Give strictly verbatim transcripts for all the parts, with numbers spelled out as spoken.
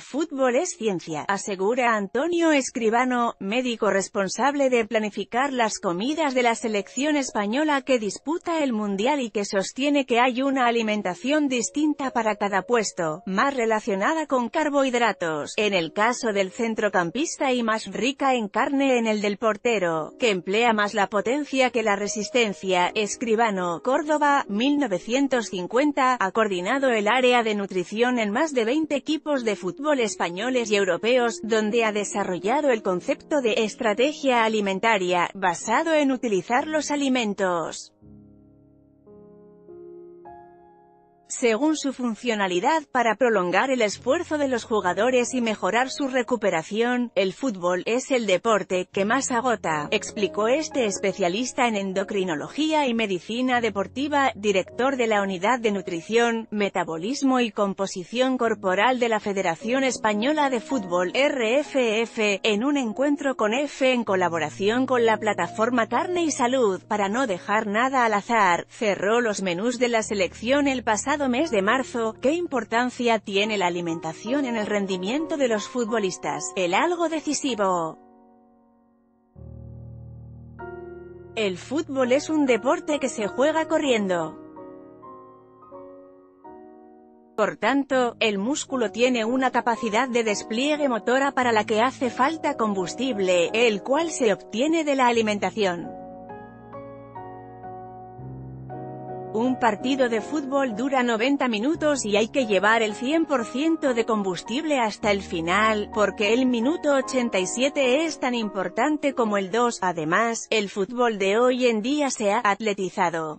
fútbol es ciencia, asegura Antonio Escribano, médico responsable de planificar las comidas de la selección española que disputa el Mundial y que sostiene que hay una alimentación distinta para cada puesto, más relacionada con carbohidratos, en el caso del centrocampista y más rica en carne en el del portero, que emplea más la potencia que la resistencia. Escribano, Córdoba, mil novecientos cincuenta, ha coordinado el área de nutrición en más de veinte equipos de fútbol españoles y europeos, donde ha desarrollado el concepto de estrategia alimentaria, basado en utilizar los alimentos según su funcionalidad para prolongar el esfuerzo de los jugadores y mejorar su recuperación. El fútbol es el deporte que más agota, explicó este especialista en endocrinología y medicina deportiva, director de la Unidad de Nutrición, Metabolismo y Composición Corporal de la Federación Española de Fútbol, R F F, en un encuentro con F en colaboración con la plataforma Carne y Salud, para no dejar nada al azar. Cerró los menús de la selección el pasado mes de marzo. ¿Qué importancia tiene la alimentación en el rendimiento de los futbolistas? El algo decisivo. El fútbol es un deporte que se juega corriendo. Por tanto, el músculo tiene una capacidad de despliegue motora para la que hace falta combustible, el cual se obtiene de la alimentación. Un partido de fútbol dura noventa minutos y hay que llevar el cien por ciento de combustible hasta el final, porque el minuto ochenta y siete es tan importante como el dos. Además, el fútbol de hoy en día se ha atletizado.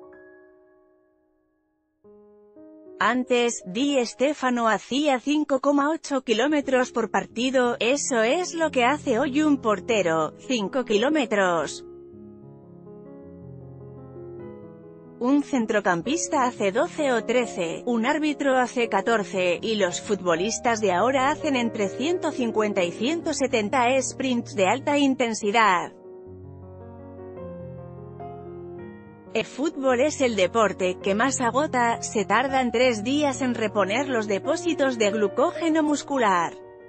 Antes, Di Stéfano hacía cinco coma ocho kilómetros por partido, eso es lo que hace hoy un portero, cinco kilómetros. Un centrocampista hace doce o trece, un árbitro hace catorce, y los futbolistas de ahora hacen entre ciento cincuenta y ciento setenta sprints de alta intensidad. El fútbol es el deporte que más agota, se tardan tres días en reponer los depósitos de glucógeno muscular.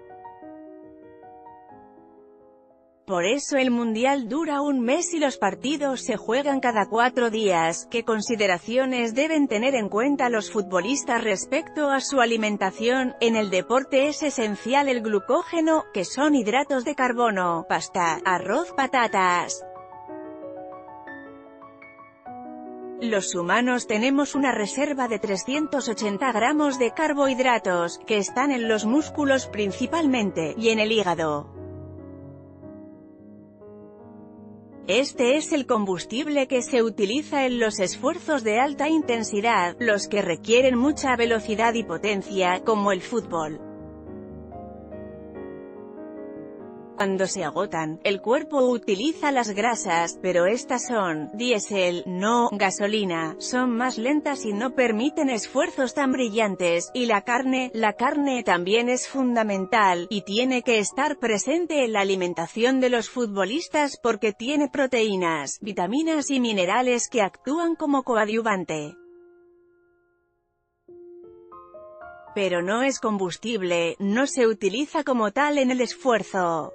Por eso el Mundial dura un mes y los partidos se juegan cada cuatro días. ¿Qué consideraciones deben tener en cuenta los futbolistas respecto a su alimentación? En el deporte es esencial el glucógeno, que son hidratos de carbono, pasta, arroz, patatas. Los humanos tenemos una reserva de trescientos ochenta gramos de carbohidratos, que están en los músculos principalmente, y en el hígado. Este es el combustible que se utiliza en los esfuerzos de alta intensidad, los que requieren mucha velocidad y potencia, como el fútbol. Cuando se agotan, el cuerpo utiliza las grasas, pero estas son diésel, no gasolina, son más lentas y no permiten esfuerzos tan brillantes, y la carne, la carne también es fundamental, y tiene que estar presente en la alimentación de los futbolistas porque tiene proteínas, vitaminas y minerales que actúan como coadyuvante. Pero no es combustible, no se utiliza como tal en el esfuerzo.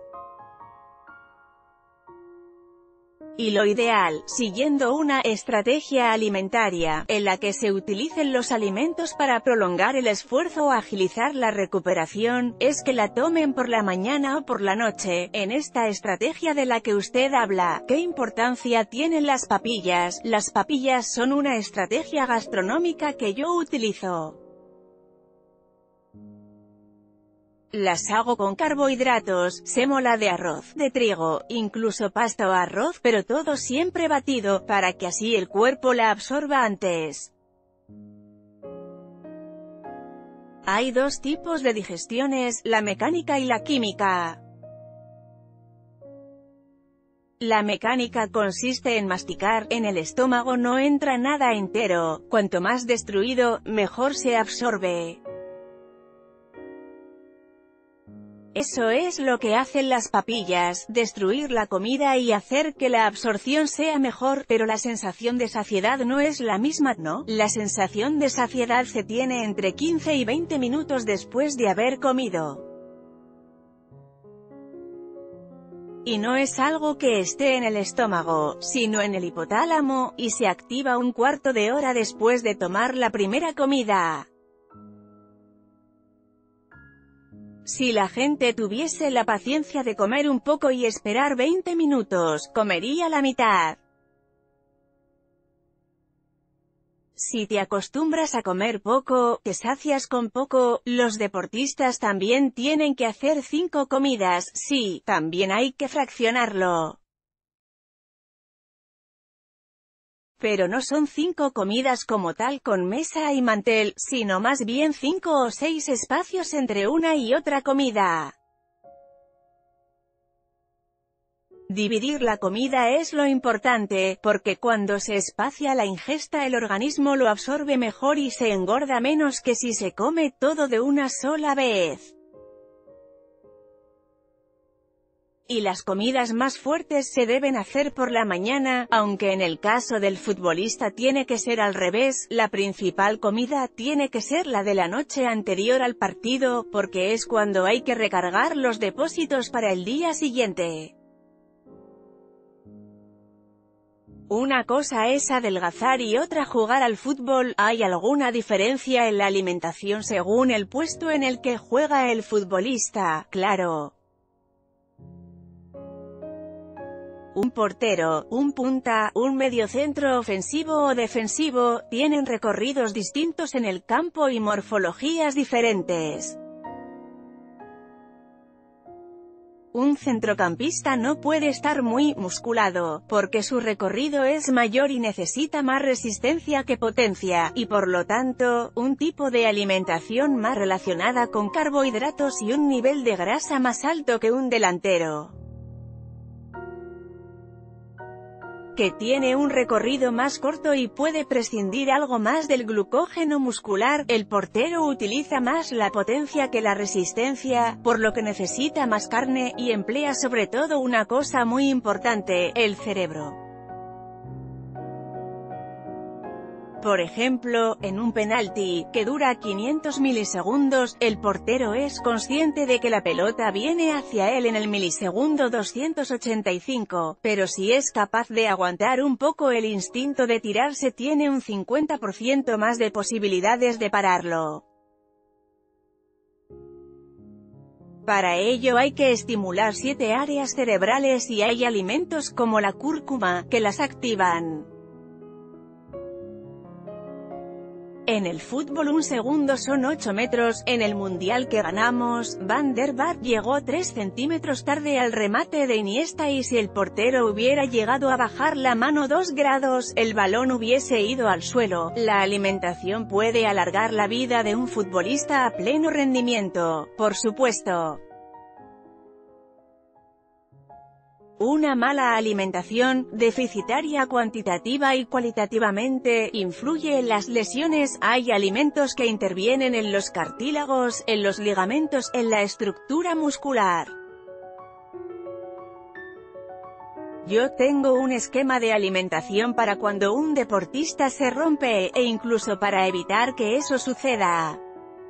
Y lo ideal, siguiendo una estrategia alimentaria, en la que se utilicen los alimentos para prolongar el esfuerzo o agilizar la recuperación, es que la tomen por la mañana o por la noche. En esta estrategia de la que usted habla, ¿qué importancia tienen las papillas? Las papillas son una estrategia gastronómica que yo utilizo. Las hago con carbohidratos, sémola de arroz, de trigo, incluso pasta o arroz, pero todo siempre batido, para que así el cuerpo la absorba antes. Hay dos tipos de digestiones, la mecánica y la química. La mecánica consiste en masticar, en el estómago no entra nada entero, cuanto más destruido, mejor se absorbe. Eso es lo que hacen las papillas, destruir la comida y hacer que la absorción sea mejor, pero la sensación de saciedad no es la misma, ¿no? La sensación de saciedad se tiene entre quince y veinte minutos después de haber comido. Y no es algo que esté en el estómago, sino en el hipotálamo, y se activa un cuarto de hora después de tomar la primera comida. Si la gente tuviese la paciencia de comer un poco y esperar veinte minutos, comería la mitad. Si te acostumbras a comer poco, te sacias con poco. Los deportistas también tienen que hacer cinco comidas, sí, también hay que fraccionarlo. Pero no son cinco comidas como tal con mesa y mantel, sino más bien cinco o seis espacios entre una y otra comida. Dividir la comida es lo importante, porque cuando se espacia la ingesta el organismo lo absorbe mejor y se engorda menos que si se come todo de una sola vez. Y las comidas más fuertes se deben hacer por la mañana, aunque en el caso del futbolista tiene que ser al revés, la principal comida tiene que ser la de la noche anterior al partido, porque es cuando hay que recargar los depósitos para el día siguiente. Una cosa es adelgazar y otra jugar al fútbol. ¿Hay alguna diferencia en la alimentación según el puesto en el que juega el futbolista? Claro. Un portero, un punta, un mediocentro ofensivo o defensivo, tienen recorridos distintos en el campo y morfologías diferentes. Un centrocampista no puede estar muy musculado, porque su recorrido es mayor y necesita más resistencia que potencia, y por lo tanto, un tipo de alimentación más relacionada con carbohidratos y un nivel de grasa más alto que un delantero, que tiene un recorrido más corto y puede prescindir algo más del glucógeno muscular. El portero utiliza más la potencia que la resistencia, por lo que necesita más carne, y emplea sobre todo una cosa muy importante, el cerebro. Por ejemplo, en un penalti, que dura quinientos milisegundos, el portero es consciente de que la pelota viene hacia él en el milisegundo doscientos ochenta y cinco, pero si es capaz de aguantar un poco el instinto de tirarse tiene un cincuenta por ciento más de posibilidades de pararlo. Para ello hay que estimular siete áreas cerebrales y hay alimentos como la cúrcuma, que las activan. En el fútbol un segundo son ocho metros, en el mundial que ganamos, Van der Vaart llegó tres centímetros tarde al remate de Iniesta y si el portero hubiera llegado a bajar la mano dos grados, el balón hubiese ido al suelo. La alimentación puede alargar la vida de un futbolista a pleno rendimiento, por supuesto. Una mala alimentación, deficitaria cuantitativa y cualitativamente, influye en las lesiones. Hay alimentos que intervienen en los cartílagos, en los ligamentos, en la estructura muscular. Yo tengo un esquema de alimentación para cuando un deportista se rompe, e incluso para evitar que eso suceda.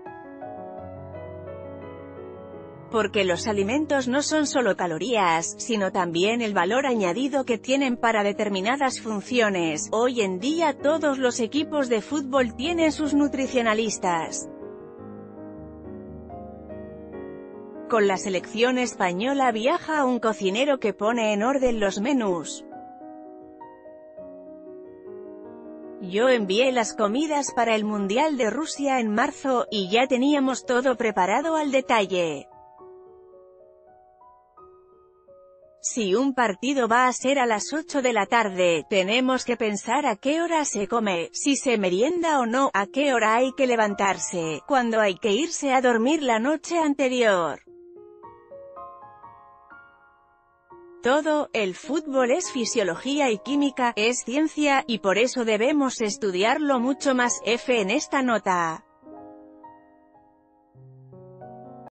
Porque los alimentos no son solo calorías, sino también el valor añadido que tienen para determinadas funciones. Hoy en día todos los equipos de fútbol tienen sus nutricionalistas. Con la selección española viaja un cocinero que pone en orden los menús. Yo envié las comidas para el Mundial de Rusia en marzo, y ya teníamos todo preparado al detalle. Si un partido va a ser a las ocho de la tarde, tenemos que pensar a qué hora se come, si se merienda o no, a qué hora hay que levantarse, cuándo hay que irse a dormir la noche anterior. Todo, el fútbol es fisiología y química, es ciencia, y por eso debemos estudiarlo mucho más. F en esta nota.